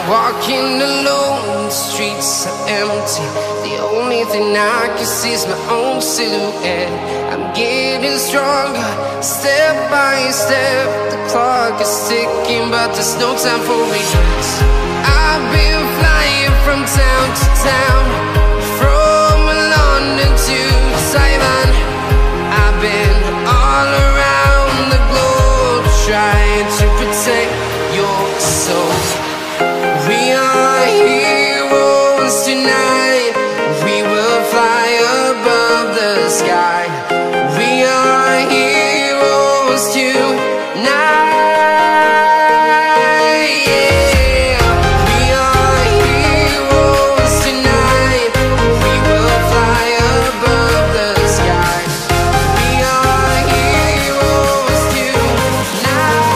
Walking alone, the streets are empty. The only thing I can see is my own silhouette. I'm getting stronger, step by step. The clock is ticking, but there's no time for regrets. I've been flying from town to town, from London to Taiwan. I've been all around the globe, trying to protect your soul. We are heroes tonight. We will fly above the sky. We are heroes tonight. Yeah. We are heroes tonight. We will fly above the sky. We are heroes tonight.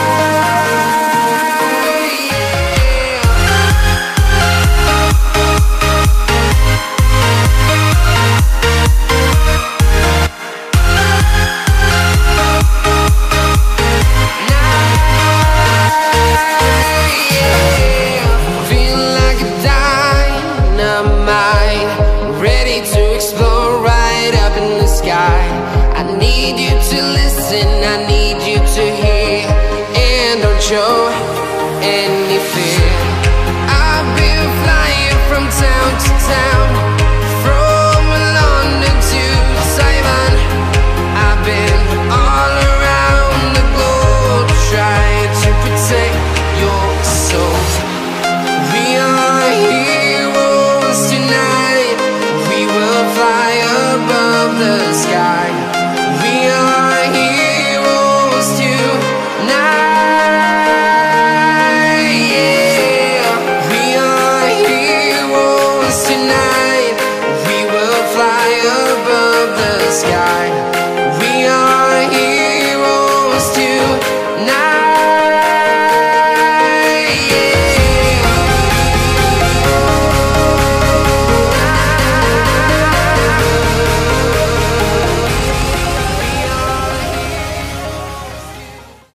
Ready to explore right up in the sky. I need you to listen, I need you to hear, and don't show any fear. I've been flying from town to town,